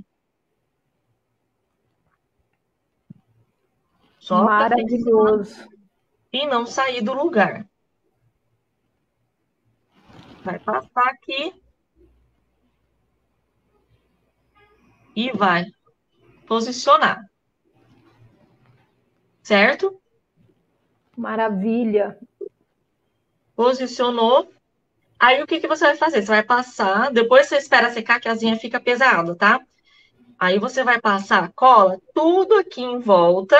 Só maravilhoso. E não sair do lugar. Vai passar aqui. E vai posicionar. Certo? Maravilha. Posicionou. Aí, o que, que você vai fazer? Você vai passar, depois você espera secar, que a asinha fica pesada, tá? Aí, você vai passar a cola tudo aqui em volta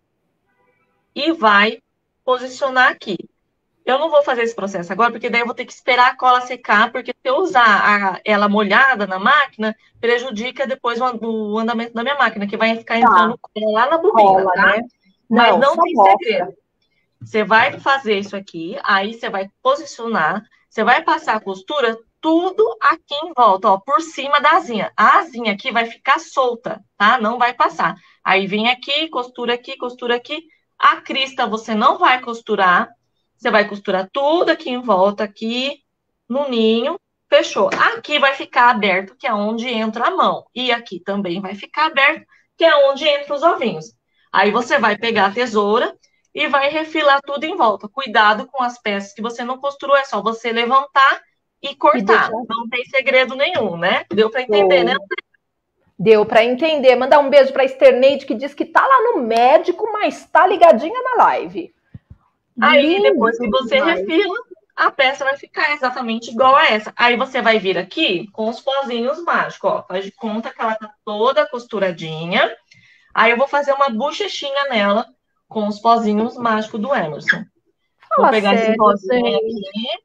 e vai posicionar aqui. Eu não vou fazer esse processo agora, porque daí eu vou ter que esperar a cola secar, porque se eu usar a, ela molhada na máquina, prejudica depois o, o andamento da minha máquina, que vai ficar entrando Tá. cola lá na bobina, Cola, tá? né? Mas Não, não só tem mostra. segredo. Você vai fazer isso aqui, aí você vai posicionar, você vai passar a costura tudo aqui em volta, ó, por cima da asinha. A asinha aqui vai ficar solta, tá? Não vai passar. Aí vem aqui, costura aqui, costura aqui. A crista você não vai costurar, você vai costurar tudo aqui em volta, aqui no ninho, fechou. Aqui vai ficar aberto, que é onde entra a mão. E aqui também vai ficar aberto, que é onde entra os ovinhos. Aí você vai pegar a tesoura e vai refilar tudo em volta. Cuidado com as peças que você não costurou, é só você levantar e cortar. E não tem segredo nenhum, né? Deu para entender, né? Deu para entender. Mandar um beijo para a Esterneide, que diz que tá lá no médico, mas tá ligadinha na live. Aí, Lindo depois que você demais. refila, a peça vai ficar exatamente igual a essa. Aí você vai vir aqui com os pozinhos mágicos, ó. Faz de conta que ela tá toda costuradinha. Aí eu vou fazer uma bochechinha nela com os pozinhos mágicos do Emerson. Fala Vou pegar sério, esse pozinho gente. aqui.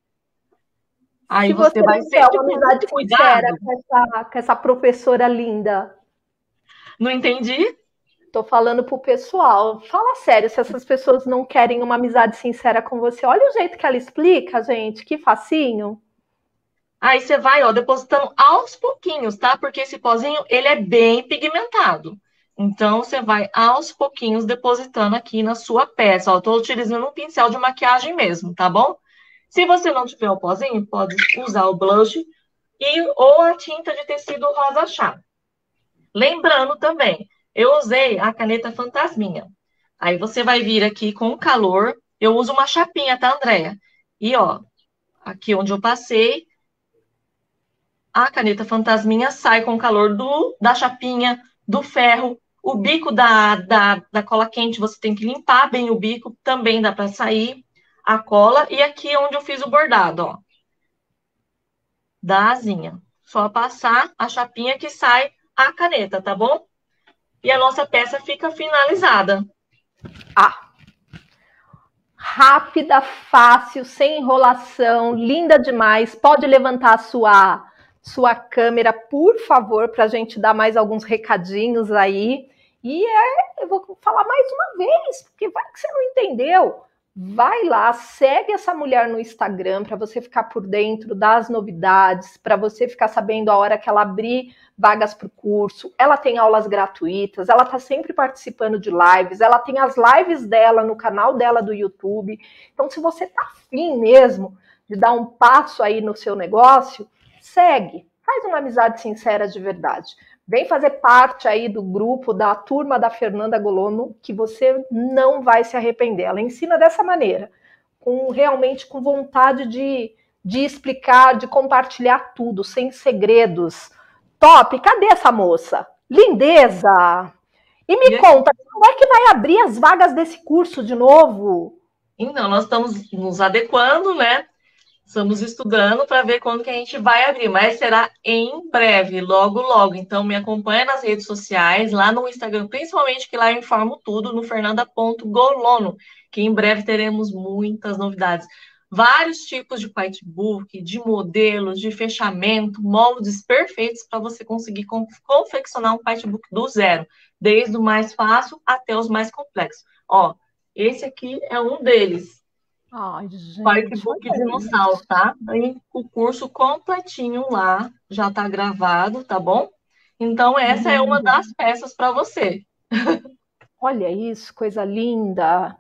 Aí Se você, você vai não quer sempre uma com amizade muito sincera cuidado. com essa, com essa professora linda. Não entendi? Tô falando pro pessoal. Fala sério, se essas pessoas não querem uma amizade sincera com você, olha o jeito que ela explica, gente, que facinho. Aí você vai, ó, depositando aos pouquinhos, tá? Porque esse pozinho, ele é bem pigmentado. Então, você vai aos pouquinhos depositando aqui na sua peça. Ó, tô utilizando um pincel de maquiagem mesmo, tá bom? Se você não tiver o pozinho, pode usar o blush e, ou a tinta de tecido rosa chá. Lembrando também, eu usei a caneta Fantasminha. Aí você vai vir aqui com o calor. Eu uso uma chapinha, tá, Andréia? E, ó, aqui onde eu passei, a caneta Fantasminha sai com o calor do, da chapinha, do ferro. O bico da, da, da cola quente, você tem que limpar bem o bico, também dá para sair a cola. E aqui é onde eu fiz o bordado, ó, da asinha. Só passar a chapinha que sai a caneta, tá bom? E a nossa peça fica finalizada. Ah! Rápida, fácil, sem enrolação, linda demais. Pode levantar a sua, sua câmera, por favor, para a gente dar mais alguns recadinhos aí. E é, eu vou falar mais uma vez, porque vai que você não entendeu. Vai lá, segue essa mulher no Instagram para você ficar por dentro das novidades, para você ficar sabendo a hora que ela abrir vagas para o curso. Ela tem aulas gratuitas, ela está sempre participando de lives, ela tem as lives dela no canal dela do YouTube. Então, se você está afim mesmo de dar um passo aí no seu negócio, segue, faz uma amizade sincera de verdade. Vem fazer parte aí do grupo, da turma da Fernanda Golono, que você não vai se arrepender. Ela ensina dessa maneira, com realmente com vontade de, de explicar, de compartilhar tudo, sem segredos. Top! Cadê essa moça? Lindeza! E me e conta, como é que vai abrir as vagas desse curso de novo? Então, nós estamos nos adequando, né? Estamos estudando para ver quando que a gente vai abrir, mas será em breve, logo, logo. Então, me acompanha nas redes sociais, lá no Instagram, principalmente, que lá eu informo tudo, no fernanda ponto golono. que em breve teremos muitas novidades. Vários tipos de patchwork, de modelos, de fechamento, moldes perfeitos para você conseguir confeccionar um patchwork do zero, desde o mais fácil até os mais complexos. Ó, esse aqui é um deles. Ai, gente, Patchwork dinossauro, tá? Aí, o curso completinho lá já tá gravado, tá bom? Então, essa é uma das peças para você. Olha isso, coisa linda.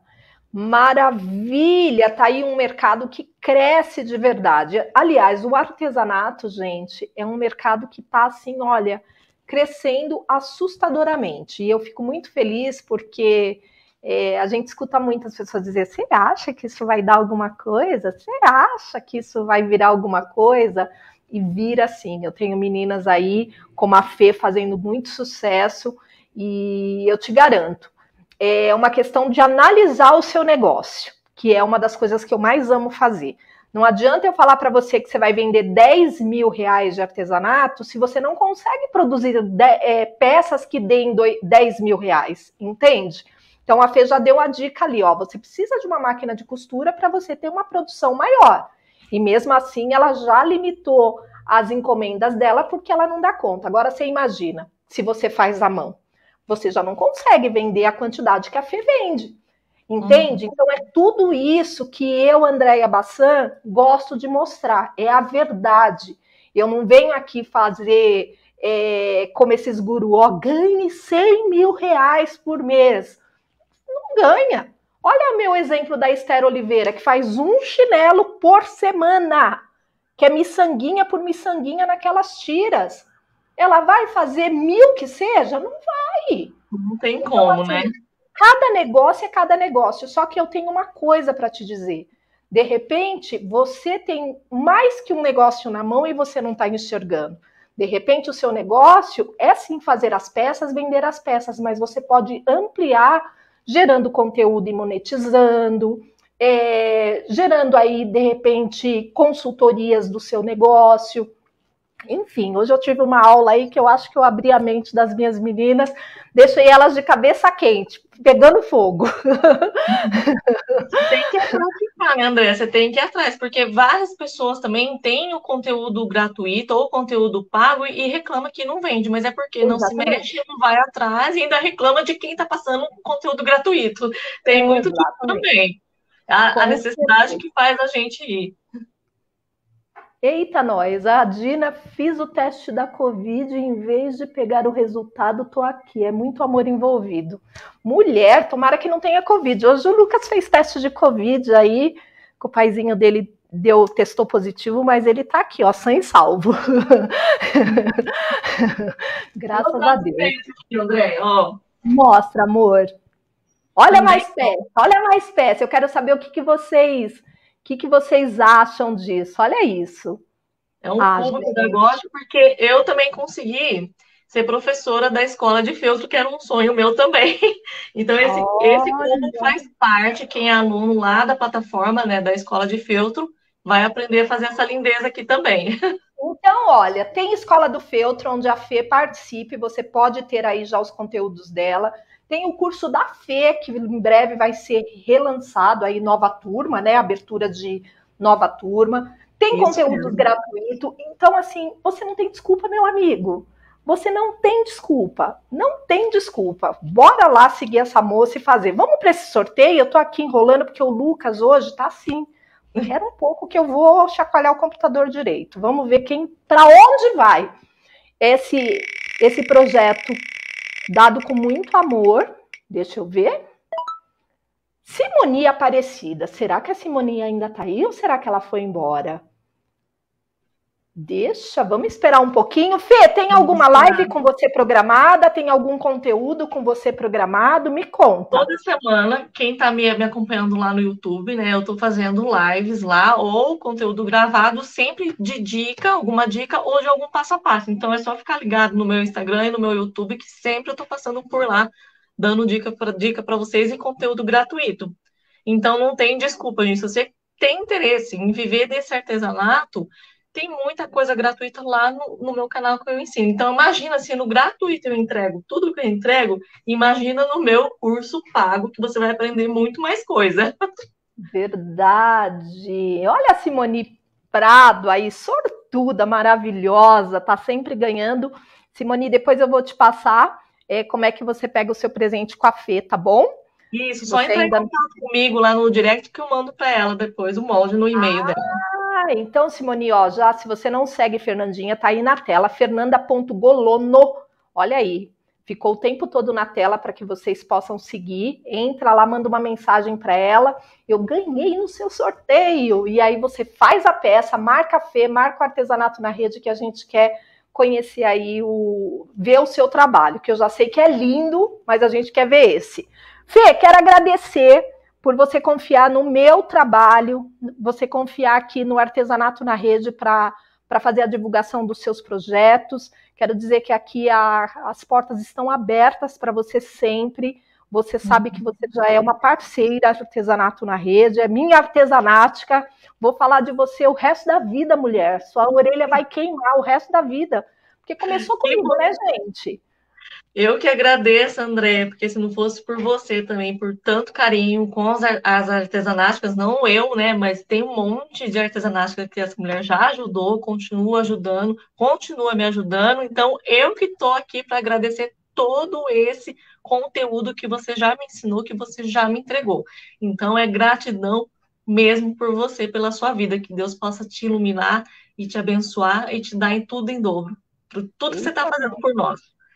Maravilha! Tá aí um mercado que cresce de verdade. Aliás, o artesanato, gente, é um mercado que tá assim, olha, crescendo assustadoramente. E eu fico muito feliz porque é, a gente escuta muitas pessoas dizer: você acha que isso vai dar alguma coisa? Você acha que isso vai virar alguma coisa? E vira sim. Eu tenho meninas aí, como a Fê, fazendo muito sucesso, e eu te garanto, é uma questão de analisar o seu negócio, que é uma das coisas que eu mais amo fazer. Não adianta eu falar para você que você vai vender dez mil reais de artesanato se você não consegue produzir de, é, peças que deem dez mil reais, entende? Então a Fê já deu a dica ali, ó, você precisa de uma máquina de costura para você ter uma produção maior. E mesmo assim ela já limitou as encomendas dela porque ela não dá conta. Agora você imagina, se você faz à mão, você já não consegue vender a quantidade que a Fê vende, entende? Uhum. Então é tudo isso que eu, Andréia Bassan, gosto de mostrar, é a verdade. Eu não venho aqui fazer é, como esses gurus, ó, ganhe cem mil reais por mês. Não ganha. Olha o meu exemplo da Esther Oliveira, que faz um chinelo por semana, que é miçanguinha por miçanguinha naquelas tiras. Ela vai fazer mil que seja? Não vai. Não tem então, como, assim, né? Cada negócio é cada negócio. Só que eu tenho uma coisa para te dizer. De repente, você tem mais que um negócio na mão e você não está enxergando. De repente, o seu negócio é sim fazer as peças, vender as peças, mas você pode ampliar gerando conteúdo e monetizando, é, gerando aí, de repente, consultorias do seu negócio. Enfim, hoje eu tive uma aula aí que eu acho que eu abri a mente das minhas meninas, deixei elas de cabeça quente, pegando fogo. Você tem que praticar, né, André? Você tem que ir atrás, porque várias pessoas também têm o conteúdo gratuito ou conteúdo pago e reclama que não vende, mas é porque não Exatamente. Se mexe, não vai atrás e ainda reclama de quem está passando conteúdo gratuito. Tem muito disso também. A, a necessidade que faz a gente ir. Eita, nós, a Dina, fiz o teste da Covid e em vez de pegar o resultado, tô aqui. É muito amor envolvido. Mulher, tomara que não tenha Covid. Hoje o Lucas fez teste de Covid aí, que o paizinho dele deu, testou positivo, mas ele tá aqui, ó, sã e salvo. Graças a Deus. Aqui, André, ó. Mostra, amor. Olha Também mais peça, olha mais peça. Eu quero saber o que, que vocês... O que, que vocês acham disso? Olha isso. É um ah, cubo pedagógico, porque eu também consegui ser professora da escola de feltro, que era um sonho meu também. Então, esse, esse cubo faz parte, quem é aluno lá da plataforma, né, da escola de feltro, vai aprender a fazer essa lindeza aqui também. Então, olha, tem Escola do Feltro, onde a Fê participe, você pode ter aí já os conteúdos dela. Tem o curso da Fê, que em breve vai ser relançado, aí nova turma, né? Abertura de nova turma. Tem Isso conteúdo mesmo. gratuito. Então, assim, você não tem desculpa, meu amigo. Você não tem desculpa. Não tem desculpa. Bora lá seguir essa moça e fazer. Vamos para esse sorteio? Eu tô aqui enrolando porque o Lucas hoje tá assim. Era um pouco que eu vou chacoalhar o computador direito. Vamos ver quem, para onde vai esse, esse projeto dado com muito amor. Deixa eu ver. Simonia Aparecida. Será que a Simonia ainda tá aí ou será que ela foi embora? Deixa, vamos esperar um pouquinho. Fê, tem alguma live com você programada? Tem algum conteúdo com você programado? Me conta. Toda semana, quem tá me, me acompanhando lá no YouTube, né? Eu tô fazendo lives lá, ou conteúdo gravado, sempre de dica, alguma dica, ou de algum passo a passo. Então é só ficar ligado no meu Instagram e no meu YouTube, que sempre eu tô passando por lá, dando dica para dica para vocês e conteúdo gratuito. Então não tem desculpa, gente. Se você tem interesse em viver desse artesanato, tem muita coisa gratuita lá no, no meu canal que eu ensino. Então, imagina se no gratuito eu entrego tudo que eu entrego, imagina no meu curso pago, que você vai aprender muito mais coisa. Verdade. Olha a Simone Prado aí, sortuda, maravilhosa, tá sempre ganhando. Simone, depois eu vou te passar é, como é que você pega o seu presente com a Fê, tá bom? Isso, só Você entrar em ainda... contato comigo lá no direct que eu mando para ela depois o molde no e-mail dela. Ah, então, Simone, ó, já se você não segue Fernandinha, tá aí na tela, fernanda ponto golono. Olha aí, ficou o tempo todo na tela para que vocês possam seguir. Entra lá, manda uma mensagem para ela. Eu ganhei no seu sorteio. E aí você faz a peça, marca a Fê, marca o Artesanato na Rede, que a gente quer conhecer aí, o, ver o seu trabalho, que eu já sei que é lindo, mas a gente quer ver esse. Fê, quero agradecer por você confiar no meu trabalho, você confiar aqui no Artesanato na Rede para fazer a divulgação dos seus projetos. Quero dizer que aqui a, as portas estão abertas para você sempre. Você sabe que você já é uma parceira de Artesanato na Rede, é minha artesanática. Vou falar de você o resto da vida, mulher. Sua orelha vai queimar o resto da vida. Porque começou comigo, né, gente? Eu que agradeço, André, porque se não fosse por você também, por tanto carinho com as, as artesanáticas, não eu, né, mas tem um monte de artesanática que essa mulher já ajudou, continua ajudando, continua me ajudando, então eu que estou aqui para agradecer todo esse conteúdo que você já me ensinou, que você já me entregou. Então é gratidão mesmo por você, pela sua vida, que Deus possa te iluminar e te abençoar e te dar em tudo em dobro, por tudo que você está fazendo por nós.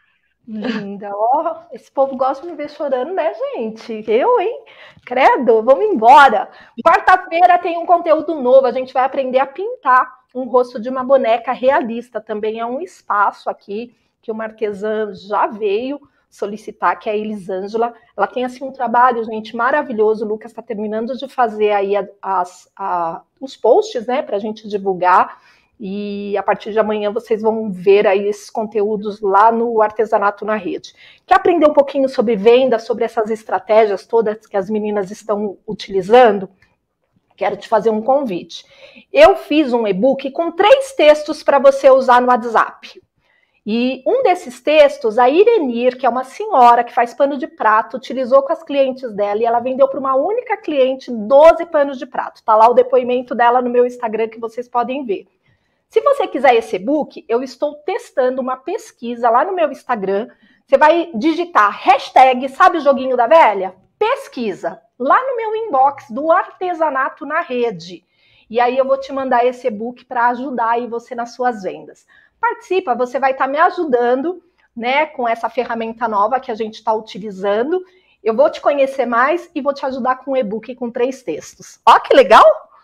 Linda, ó, oh, esse povo gosta de me ver chorando, né, gente? Eu, hein? Credo, vamos embora. Quarta-feira tem um conteúdo novo, a gente vai aprender a pintar um rosto de uma boneca realista. Também é um espaço aqui que uma artesã já veio solicitar, que é a Elisângela. Ela tem, assim, um trabalho, gente, maravilhoso. O Lucas está terminando de fazer aí a, as, a, os posts, né, para a gente divulgar. E a partir de amanhã vocês vão ver aí esses conteúdos lá no Artesanato na Rede. Quer aprender um pouquinho sobre venda, sobre essas estratégias todas que as meninas estão utilizando? Quero te fazer um convite. Eu fiz um e-book com três textos para você usar no WhatsApp. E um desses textos, a Irenir, que é uma senhora que faz pano de prato, utilizou com as clientes dela e ela vendeu para uma única cliente doze panos de prato. Tá lá o depoimento dela no meu Instagram que vocês podem ver. Se você quiser esse e-book, eu estou testando uma pesquisa lá no meu Instagram. Você vai digitar hashtag, sabe o joguinho da velha? Pesquisa, lá no meu inbox do Artesanato na Rede. E aí eu vou te mandar esse e-book para ajudar aí você nas suas vendas. Participa, você vai estar me ajudando, né, com essa ferramenta nova que a gente está utilizando. Eu vou te conhecer mais e vou te ajudar com um e-book com três textos. Ó, que legal!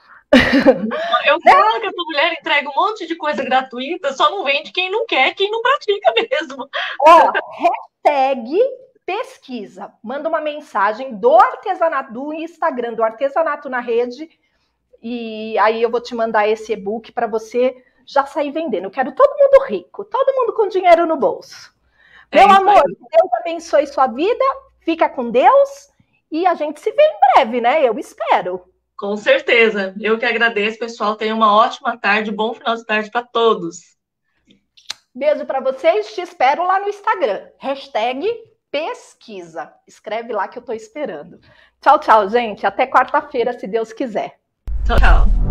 Eu falo que essa mulher entrega um monte de coisa gratuita, só não vende quem não quer, quem não pratica mesmo. Ó, hashtag pesquisa. Manda uma mensagem do artesanato, do Instagram, do Artesanato na Rede, e aí eu vou te mandar esse e-book para você já sair vendendo. Eu quero todo mundo rico, todo mundo com dinheiro no bolso. É, meu amor, Deus abençoe sua vida, fica com Deus, e a gente se vê em breve, né? Eu espero. Com certeza. Eu que agradeço, pessoal. Tenham uma ótima tarde, bom final de tarde para todos. Beijo para vocês. Te espero lá no Instagram. Hashtag pesquisa. Escreve lá que eu tô esperando. Tchau, tchau, gente. Até quarta-feira, se Deus quiser. Tchau, tchau.